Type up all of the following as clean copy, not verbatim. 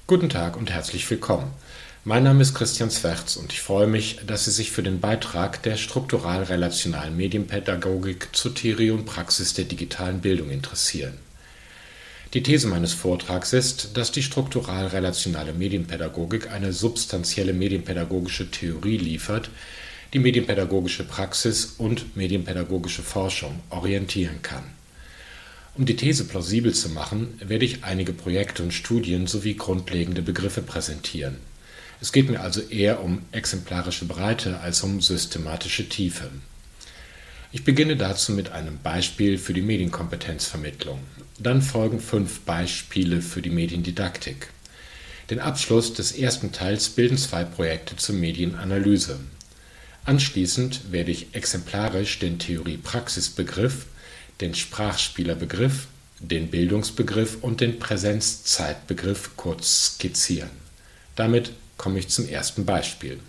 Guten Tag und herzlich willkommen. Mein Name ist Christian Zwerz und ich freue mich, dass Sie sich für den Beitrag der struktural-relationalen Medienpädagogik zur Theorie und Praxis der digitalen Bildung interessieren. Die These meines Vortrags ist, dass die struktural-relationale Medienpädagogik eine substanzielle medienpädagogische Theorie liefert, die medienpädagogische Praxis und medienpädagogische Forschung orientieren kann. Um die These plausibel zu machen, werde ich einige Projekte und Studien sowie grundlegende Begriffe präsentieren. Es geht mir also eher um exemplarische Breite als um systematische Tiefe. Ich beginne dazu mit einem Beispiel für die Medienkompetenzvermittlung. Dann folgen 5 Beispiele für die Mediendidaktik. Den Abschluss des ersten Teils bilden 2 Projekte zur Medienanalyse. Anschließend werde ich exemplarisch den Theorie-Praxis-Begriff, den Sprachspielerbegriff, den Bildungsbegriff und den Präsenzzeitbegriff kurz skizzieren. Damit komme ich zum ersten Beispiel.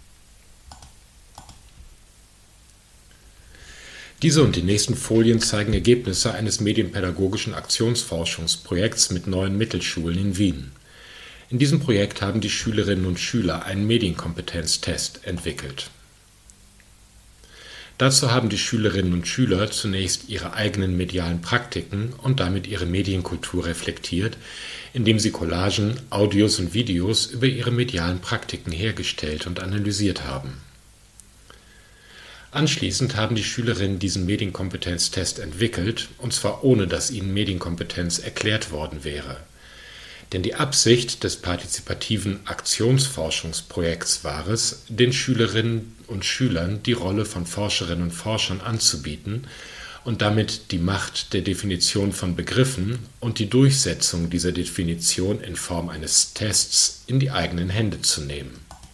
Diese und die nächsten Folien zeigen Ergebnisse eines medienpädagogischen Aktionsforschungsprojekts mit 9 Mittelschulen in Wien. In diesem Projekt haben die Schülerinnen und Schüler einen Medienkompetenztest entwickelt. Dazu haben die Schülerinnen und Schüler zunächst ihre eigenen medialen Praktiken und damit ihre Medienkultur reflektiert, indem sie Collagen, Audios und Videos über ihre medialen Praktiken hergestellt und analysiert haben. Anschließend haben die Schülerinnen diesen Medienkompetenztest entwickelt, und zwar ohne dass ihnen Medienkompetenz erklärt worden wäre. Denn die Absicht des partizipativen Aktionsforschungsprojekts war es, den Schülerinnen und Schülern die Rolle von Forscherinnen und Forschern anzubieten und damit die Macht der Definition von Begriffen und die Durchsetzung dieser Definition in Form eines Tests in die eigenen Hände zu nehmen.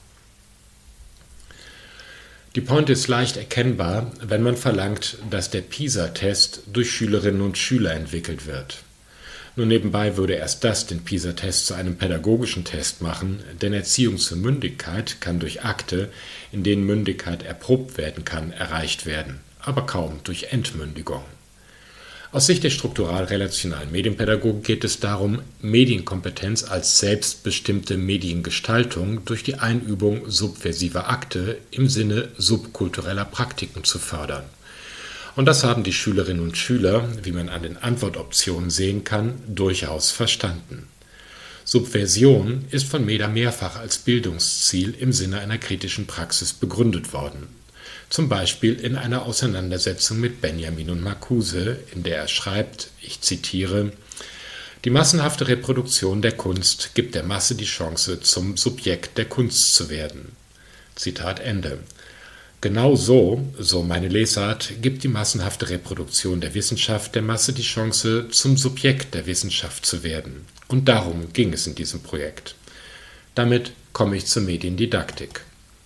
Die Pointe ist leicht erkennbar, wenn man verlangt, dass der PISA-Test durch Schülerinnen und Schüler entwickelt wird. Nur nebenbei würde erst das den PISA-Test zu einem pädagogischen Test machen, denn Erziehung zur Mündigkeit kann durch Akte, in denen Mündigkeit erprobt werden kann, erreicht werden, aber kaum durch Entmündigung. Aus Sicht der struktural-relationalen Medienpädagogik geht es darum, Medienkompetenz als selbstbestimmte Mediengestaltung durch die Einübung subversiver Akte im Sinne subkultureller Praktiken zu fördern. Und das haben die Schülerinnen und Schüler, wie man an den Antwortoptionen sehen kann, durchaus verstanden. Subversion ist von Meder mehrfach als Bildungsziel im Sinne einer kritischen Praxis begründet worden. Zum Beispiel in einer Auseinandersetzung mit Benjamin und Marcuse, in der er schreibt, ich zitiere: Die massenhafte Reproduktion der Kunst gibt der Masse die Chance, zum Subjekt der Kunst zu werden. Zitat Ende. Genau so meine Lesart, gibt die massenhafte Reproduktion der Wissenschaft der Masse die Chance, zum Subjekt der Wissenschaft zu werden. Und darum ging es in diesem Projekt. Damit komme ich zur Mediendidaktik.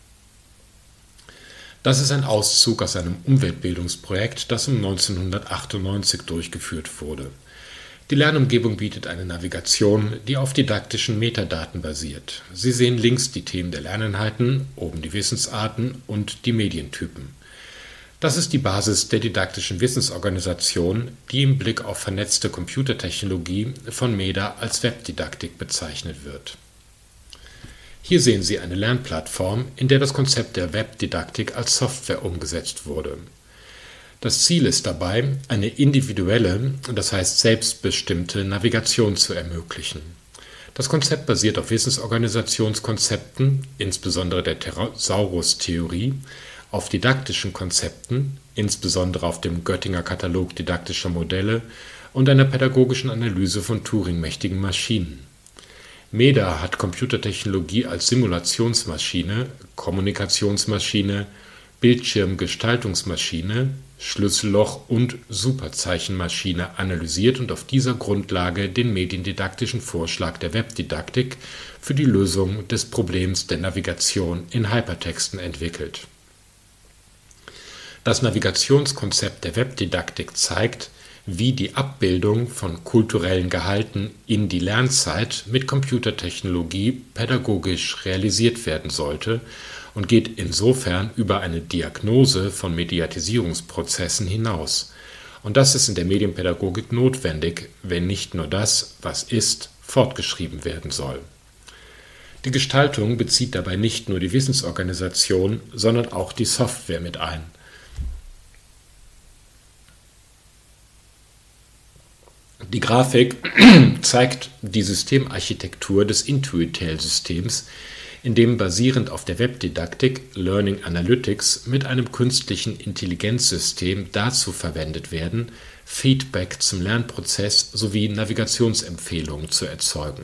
Das ist ein Auszug aus einem Umweltbildungsprojekt, das um 1998 durchgeführt wurde. Die Lernumgebung bietet eine Navigation, die auf didaktischen Metadaten basiert. Sie sehen links die Themen der Lerneinheiten, oben die Wissensarten und die Medientypen. Das ist die Basis der didaktischen Wissensorganisation, die im Blick auf vernetzte Computertechnologie von Meder als Webdidaktik bezeichnet wird. Hier sehen Sie eine Lernplattform, in der das Konzept der Webdidaktik als Software umgesetzt wurde. Das Ziel ist dabei, eine individuelle, das heißt selbstbestimmte Navigation zu ermöglichen. Das Konzept basiert auf Wissensorganisationskonzepten, insbesondere der Thesaurus-Theorie, auf didaktischen Konzepten, insbesondere auf dem Göttinger Katalog didaktischer Modelle und einer pädagogischen Analyse von Turing-mächtigen Maschinen. Meder hat Computertechnologie als Simulationsmaschine, Kommunikationsmaschine, Bildschirmgestaltungsmaschine, Schlüsselloch- und Superzeichenmaschine analysiert und auf dieser Grundlage den mediendidaktischen Vorschlag der Webdidaktik für die Lösung des Problems der Navigation in Hypertexten entwickelt. Das Navigationskonzept der Webdidaktik zeigt, wie die Abbildung von kulturellen Gehalten in die Lernzeit mit Computertechnologie pädagogisch realisiert werden sollte und geht insofern über eine Diagnose von Mediatisierungsprozessen hinaus. Und das ist in der Medienpädagogik notwendig, wenn nicht nur das, was ist, fortgeschrieben werden soll. Die Gestaltung bezieht dabei nicht nur die Wissensorganisation, sondern auch die Software mit ein. Die Grafik zeigt die Systemarchitektur des Intuitel-Systems, in dem basierend auf der Webdidaktik Learning Analytics mit einem künstlichen Intelligenzsystem dazu verwendet werden, Feedback zum Lernprozess sowie Navigationsempfehlungen zu erzeugen.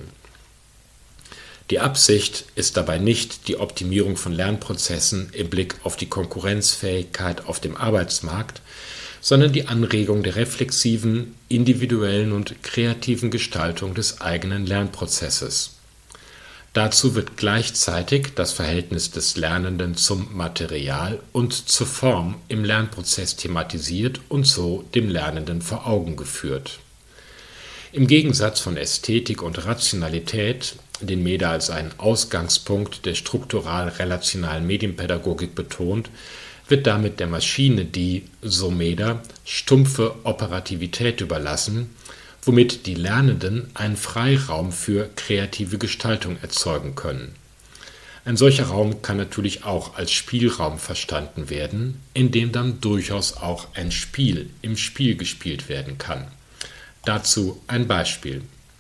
Die Absicht ist dabei nicht die Optimierung von Lernprozessen im Blick auf die Konkurrenzfähigkeit auf dem Arbeitsmarkt, sondern die Anregung der reflexiven, individuellen und kreativen Gestaltung des eigenen Lernprozesses. Dazu wird gleichzeitig das Verhältnis des Lernenden zum Material und zur Form im Lernprozess thematisiert und so dem Lernenden vor Augen geführt. Im Gegensatz von Ästhetik und Rationalität, den Meder als einen Ausgangspunkt der struktural-relationalen Medienpädagogik betont, wird damit der Maschine die, so Meder, stumpfe Operativität überlassen, womit die Lernenden einen Freiraum für kreative Gestaltung erzeugen können. Ein solcher Raum kann natürlich auch als Spielraum verstanden werden, in dem dann durchaus auch ein Spiel im Spiel gespielt werden kann. Dazu ein Beispiel.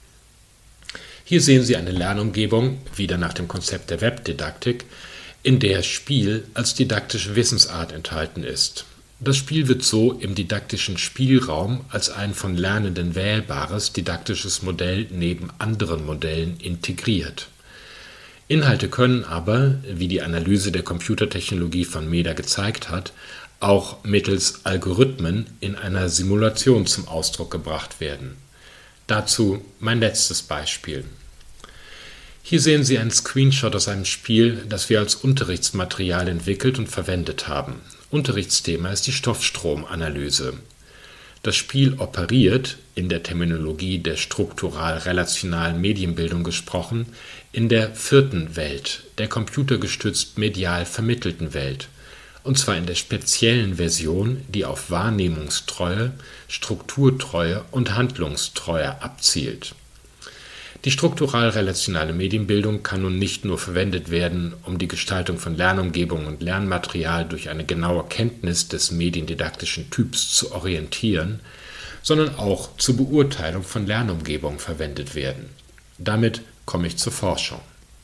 Hier sehen Sie eine Lernumgebung, wieder nach dem Konzept der Webdidaktik, in der Spiel als didaktische Wissensart enthalten ist. Das Spiel wird so im didaktischen Spielraum als ein von Lernenden wählbares didaktisches Modell neben anderen Modellen integriert. Inhalte können aber, wie die Analyse der Computertechnologie von Meder gezeigt hat, auch mittels Algorithmen in einer Simulation zum Ausdruck gebracht werden. Dazu mein letztes Beispiel. Hier sehen Sie einen Screenshot aus einem Spiel, das wir als Unterrichtsmaterial entwickelt und verwendet haben. Unterrichtsthema ist die Stoffstromanalyse. Das Spiel operiert, in der Terminologie der struktural-relationalen Medienbildung gesprochen, in der vierten Welt, der computergestützt medial vermittelten Welt, und zwar in der speziellen Version, die auf Wahrnehmungstreue, Strukturtreue und Handlungstreue abzielt. Die struktural-relationale Medienbildung kann nun nicht nur verwendet werden, um die Gestaltung von Lernumgebung und Lernmaterial durch eine genaue Kenntnis des mediendidaktischen Typs zu orientieren, sondern auch zur Beurteilung von Lernumgebung verwendet werden. Damit komme ich zur Forschung.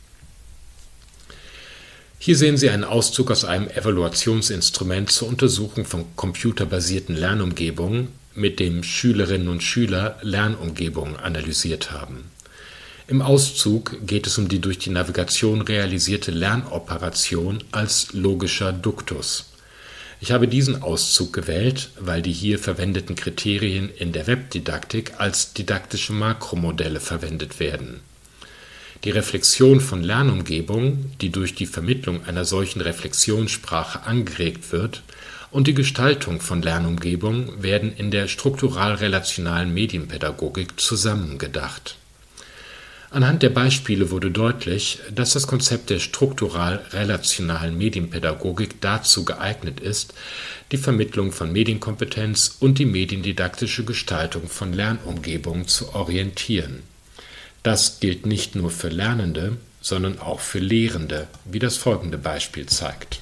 Hier sehen Sie einen Auszug aus einem Evaluationsinstrument zur Untersuchung von computerbasierten Lernumgebungen, mit dem Schülerinnen und Schüler Lernumgebungen analysiert haben. Im Auszug geht es um die durch die Navigation realisierte Lernoperation als logischer Duktus. Ich habe diesen Auszug gewählt, weil die hier verwendeten Kriterien in der Webdidaktik als didaktische Makromodelle verwendet werden. Die Reflexion von Lernumgebung, die durch die Vermittlung einer solchen Reflexionssprache angeregt wird, und die Gestaltung von Lernumgebung werden in der struktural-relationalen Medienpädagogik zusammengedacht. Anhand der Beispiele wurde deutlich, dass das Konzept der struktural-relationalen Medienpädagogik dazu geeignet ist, die Vermittlung von Medienkompetenz und die mediendidaktische Gestaltung von Lernumgebungen zu orientieren. Das gilt nicht nur für Lernende, sondern auch für Lehrende, wie das folgende Beispiel zeigt.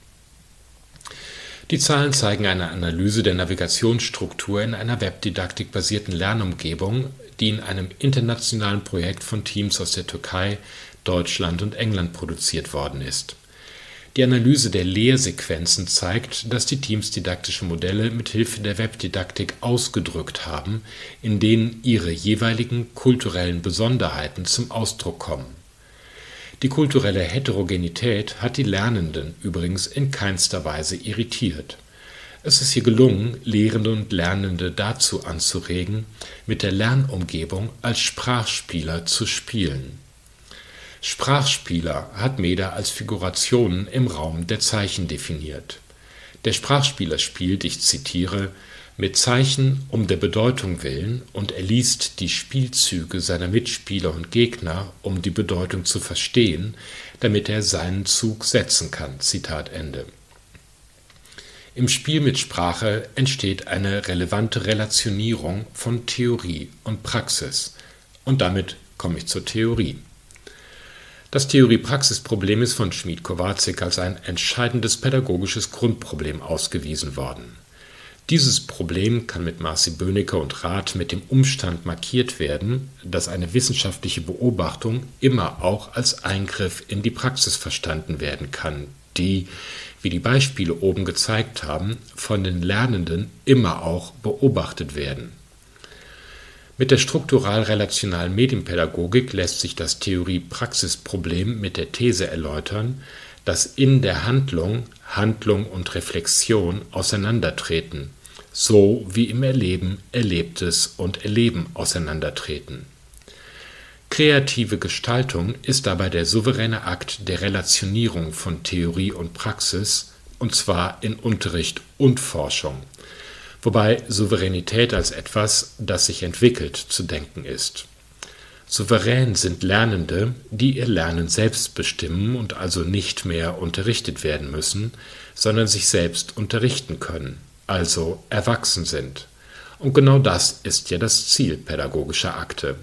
Die Zahlen zeigen eine Analyse der Navigationsstruktur in einer webdidaktikbasierten Lernumgebung, die in einem internationalen Projekt von Teams aus der Türkei, Deutschland und England produziert worden ist. Die Analyse der Lehrsequenzen zeigt, dass die Teams didaktische Modelle mit Hilfe der Webdidaktik ausgedrückt haben, in denen ihre jeweiligen kulturellen Besonderheiten zum Ausdruck kommen. Die kulturelle Heterogenität hat die Lernenden übrigens in keinster Weise irritiert. Es ist hier gelungen, Lehrende und Lernende dazu anzuregen, mit der Lernumgebung als Sprachspieler zu spielen. Sprachspieler hat Meder als Figurationen im Raum der Zeichen definiert. Der Sprachspieler spielt, ich zitiere, mit Zeichen um der Bedeutung willen und er liest die Spielzüge seiner Mitspieler und Gegner, um die Bedeutung zu verstehen, damit er seinen Zug setzen kann. Zitat Ende. Im Spiel mit Sprache entsteht eine relevante Relationierung von Theorie und Praxis. Und damit komme ich zur Theorie. Das Theorie-Praxis-Problem ist von Schmid-Kowatzig als ein entscheidendes pädagogisches Grundproblem ausgewiesen worden. Dieses Problem kann mit Marci-Böhnicker und Rath mit dem Umstand markiert werden, dass eine wissenschaftliche Beobachtung immer auch als Eingriff in die Praxis verstanden werden kann, die, wie die Beispiele oben gezeigt haben, von den Lernenden immer auch beobachtet werden. Mit der struktural-relationalen Medienpädagogik lässt sich das Theorie-Praxis-Problem mit der These erläutern, dass in der Handlung und Reflexion auseinandertreten, so wie im Erleben Erlebtes und Erleben auseinandertreten. Kreative Gestaltung ist dabei der souveräne Akt der Relationierung von Theorie und Praxis, und zwar in Unterricht und Forschung, wobei Souveränität als etwas, das sich entwickelt, zu denken ist. Souverän sind Lernende, die ihr Lernen selbst bestimmen und also nicht mehr unterrichtet werden müssen, sondern sich selbst unterrichten können, also erwachsen sind. Und genau das ist ja das Ziel pädagogischer Akte.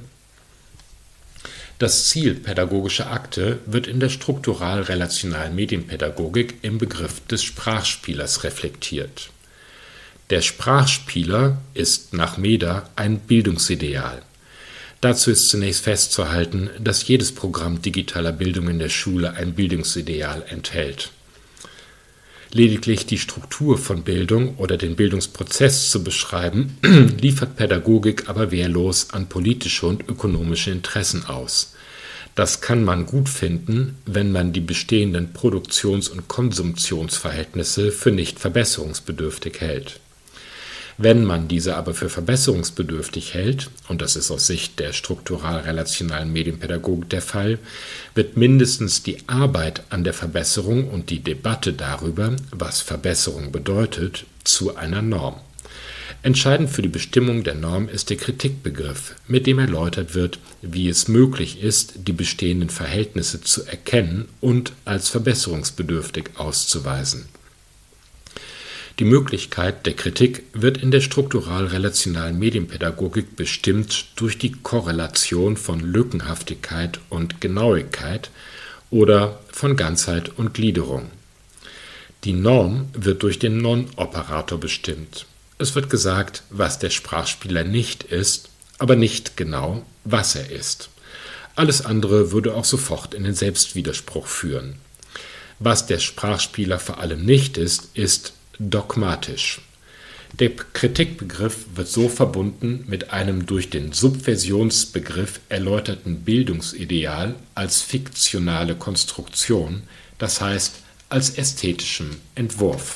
Das Ziel pädagogischer Akte wird in der struktural-relationalen Medienpädagogik im Begriff des Sprachspielers reflektiert. Der Sprachspieler ist nach Meder ein Bildungsideal. Dazu ist zunächst festzuhalten, dass jedes Programm digitaler Bildung in der Schule ein Bildungsideal enthält. Lediglich die Struktur von Bildung oder den Bildungsprozess zu beschreiben, liefert Pädagogik aber wehrlos an politische und ökonomische Interessen aus. Das kann man gut finden, wenn man die bestehenden Produktions- und Konsumptionsverhältnisse für nicht verbesserungsbedürftig hält. Wenn man diese aber für verbesserungsbedürftig hält, und das ist aus Sicht der struktural-relationalen Medienpädagogik der Fall, wird mindestens die Arbeit an der Verbesserung und die Debatte darüber, was Verbesserung bedeutet, zu einer Norm. Entscheidend für die Bestimmung der Norm ist der Kritikbegriff, mit dem erläutert wird, wie es möglich ist, die bestehenden Verhältnisse zu erkennen und als verbesserungsbedürftig auszuweisen. Die Möglichkeit der Kritik wird in der struktural-relationalen Medienpädagogik bestimmt durch die Korrelation von Lückenhaftigkeit und Genauigkeit oder von Ganzheit und Gliederung. Die Norm wird durch den Non-Operator bestimmt. Es wird gesagt, was der Sprachspieler nicht ist, aber nicht genau, was er ist. Alles andere würde auch sofort in den Selbstwiderspruch führen. Was der Sprachspieler vor allem nicht ist, ist dogmatisch. Der Kritikbegriff wird so verbunden mit einem durch den Subversionsbegriff erläuterten Bildungsideal als fiktionale Konstruktion, das heißt als ästhetischem Entwurf.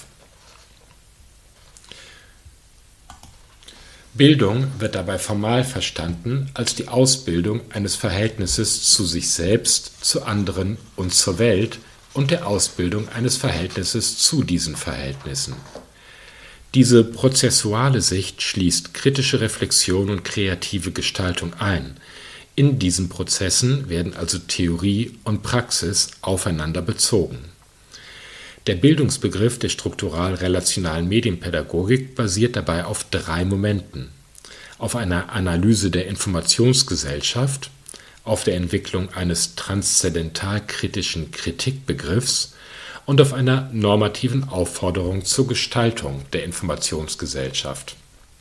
Bildung wird dabei formal verstanden als die Ausbildung eines Verhältnisses zu sich selbst, zu anderen und zur Welt und der Ausbildung eines Verhältnisses zu diesen Verhältnissen. Diese prozessuale Sicht schließt kritische Reflexion und kreative Gestaltung ein. In diesen Prozessen werden also Theorie und Praxis aufeinander bezogen. Der Bildungsbegriff der struktural-relationalen Medienpädagogik basiert dabei auf 3 Momenten: auf einer Analyse der Informationsgesellschaft, auf der Entwicklung eines transzendental-kritischen Kritikbegriffs und auf einer normativen Aufforderung zur Gestaltung der Informationsgesellschaft.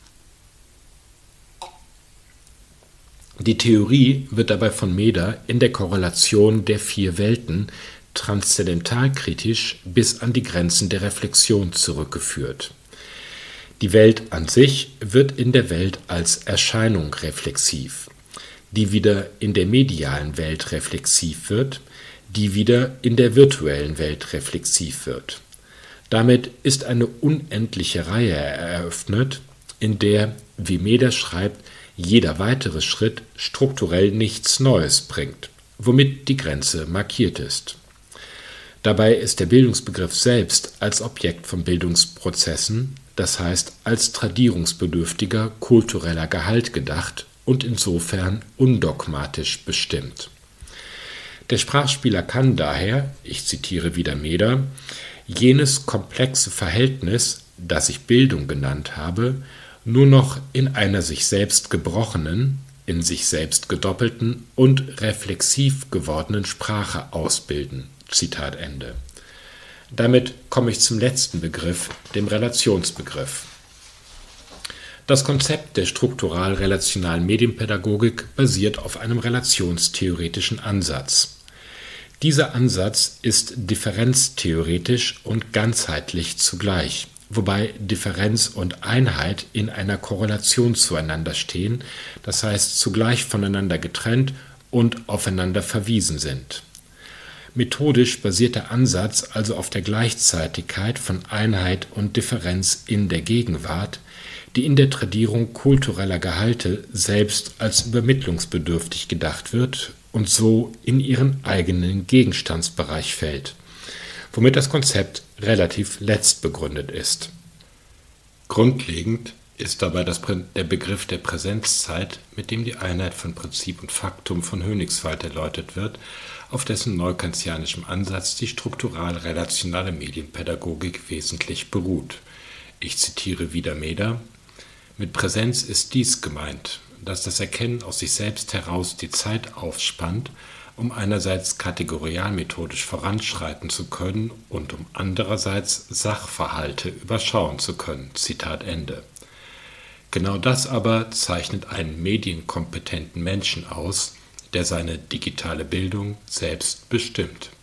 Die Theorie wird dabei von Meder in der Korrelation der 4 Welten transzendentalkritisch bis an die Grenzen der Reflexion zurückgeführt. Die Welt an sich wird in der Welt als Erscheinung reflexiv, die wieder in der medialen Welt reflexiv wird, die wieder in der virtuellen Welt reflexiv wird. Damit ist eine unendliche Reihe eröffnet, in der, wie Meder schreibt, jeder weitere Schritt strukturell nichts Neues bringt, womit die Grenze markiert ist. Dabei ist der Bildungsbegriff selbst als Objekt von Bildungsprozessen, das heißt als tradierungsbedürftiger kultureller Gehalt gedacht und insofern undogmatisch bestimmt. Der Sprachspieler kann daher, ich zitiere wieder Meder, jenes komplexe Verhältnis, das ich Bildung genannt habe, nur noch in einer sich selbst gebrochenen, in sich selbst gedoppelten und reflexiv gewordenen Sprache ausbilden. Zitat Ende. Damit komme ich zum letzten Begriff, dem Relationsbegriff. Das Konzept der struktural-relationalen Medienpädagogik basiert auf einem relationstheoretischen Ansatz. Dieser Ansatz ist differenztheoretisch und ganzheitlich zugleich, wobei Differenz und Einheit in einer Korrelation zueinander stehen, das heißt zugleich voneinander getrennt und aufeinander verwiesen sind. Methodisch basiert der Ansatz also auf der Gleichzeitigkeit von Einheit und Differenz in der Gegenwart, die in der Tradierung kultureller Gehalte selbst als übermittlungsbedürftig gedacht wird und so in ihren eigenen Gegenstandsbereich fällt, womit das Konzept relativ letztbegründet ist. Grundlegend ist dabei der Begriff der Präsenzzeit, mit dem die Einheit von Prinzip und Faktum von Hönigswald erläutert wird, auf dessen neukantianischem Ansatz die struktural-relationale Medienpädagogik wesentlich beruht. Ich zitiere wieder Meder: Mit Präsenz ist dies gemeint, dass das Erkennen aus sich selbst heraus die Zeit aufspannt, um einerseits kategorialmethodisch voranschreiten zu können und um andererseits Sachverhalte überschauen zu können. Zitat Ende. Genau das aber zeichnet einen medienkompetenten Menschen aus, der seine digitale Bildung selbst bestimmt.